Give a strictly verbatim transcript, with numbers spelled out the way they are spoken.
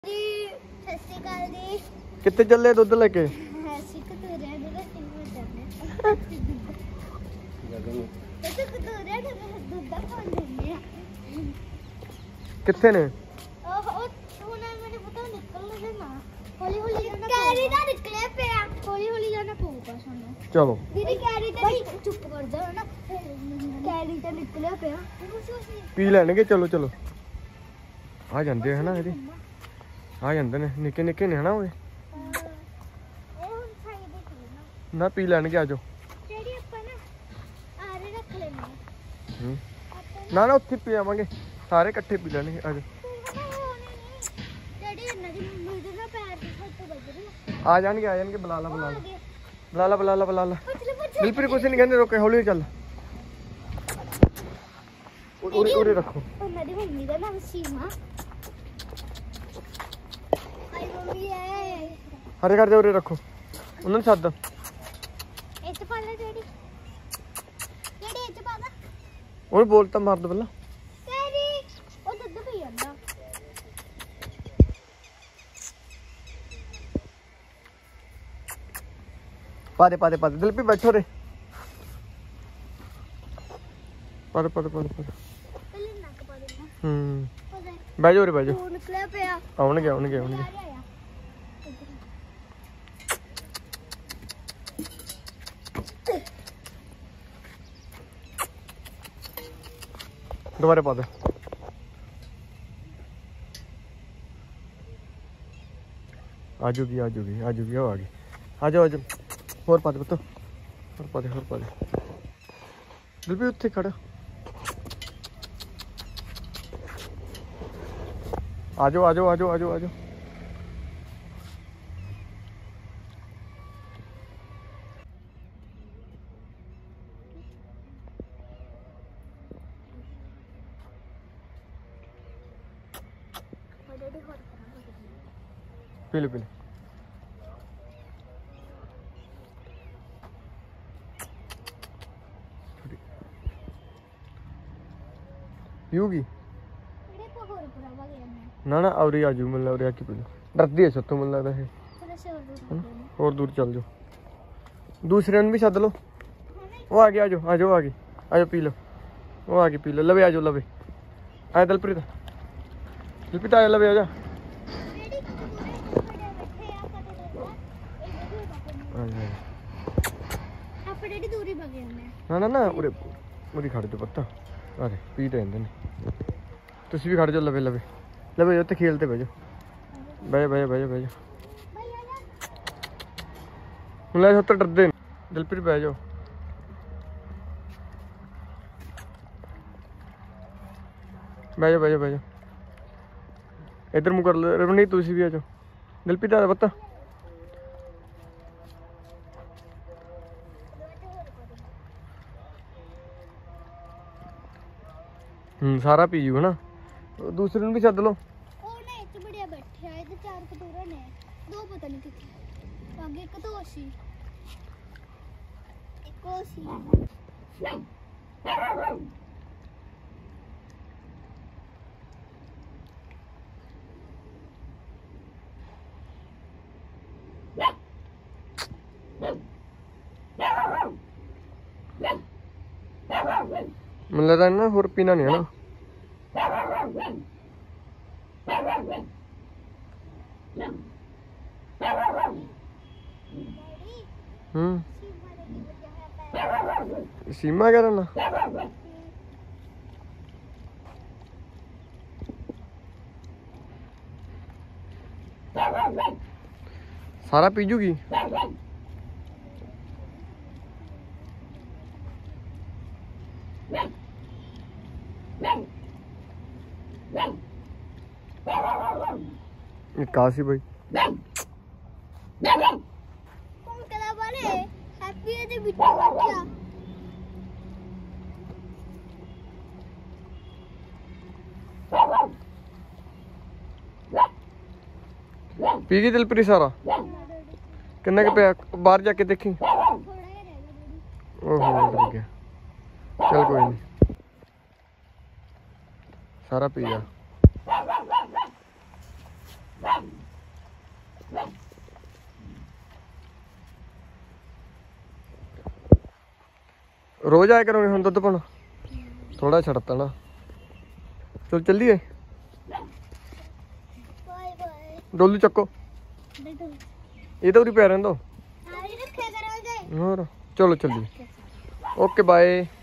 कितने चले दुध लेके कितने ने चलो पी लैणगे। चलो चलो आ जाते है ना ये आ जाते ने निक्के निक्के ने है ना वो ना पी लैणगे। आ जाओ ना ना उत्थे पी आवांगे सारे इकट्ठे पी लैणगे। आ जाओ आ जाएंगे आ जाएंगे। बुला ला बुला ला बुला ला बुला ला बुला ला दिलप्रीत कुछ नहीं कहते रोके हौली चल उरे उरे रखो। मेरी मम्मी का नाम सीमा आई मम्मी है हरे कर दे उरे रखो उन्होंने सद ए च पा ले जेडी जेडी ए च पा दा और बोलता मार दो पहला तेरी ओ दुध पी ਜਾਂਦਾ पा दे पा दे पा दे दिलप्रीत बैठो रे पर पर पर पर हम्म बैठ जाओ रे बैठ जाओ निकले पे आउणगे आउणगे आउणगे। दोबारा पा दे आ जाओगी आ जाओगी आ जाओगी आ गई आ जाओ आ जाओ और पा दे पुत्त और पा दे और पा दे दिलप्रीत उत्थे खड़ा आ जाओ आ जाओ आ जाओ आ जाओ आ जाओ। पी लो पी लो पीऊगी ना ना और ही आजू मिल रहा आके पी लो डरती है सत्तों मिल रहा है और दूर चल जाओ दूसरे भी सद लो वो आ गया आ जाओ आ जाओ आ गई आ जाओ पी लो वो आ गई पी लो लवे आ जाओ लवे आया दिलप्रीत दिलप्रीत आया लवे आ जा ना ना ना उरे उरी खड़ जाओ पत्ता अरे पी तो जाते हैं तुम भी खड़ जाओ लवे लवे लवे उत्ते खेलते बह जाओ बह बह बह बह जाओ मुझे उत्ते डरते दिलप्रीत बह जाओ बह जाओ बह जाओ बह जाओ इधर मुँह कर लो रवनीत तुम भी आ जाओ दिलप्रीत आ पत्ता हम्म सारा पी जू है ना दूसरे भी सद लो मुझे लगता है ना होर पीना नहीं है ना हम्म सीमा क्या रहना सारा पीजूगी काशी भाई पी गई दिलप्रीत सारा किन्ना के पे बाहर जाके देखी ओहो गया चल कोई नहीं सारा पी जा रोज आया करोगे हम दुध पाना थोड़ा छड़ता ना चल चलिए डोलू चक्को ये तो उरी पै रहे दो और चलो चलिए ओके बाय।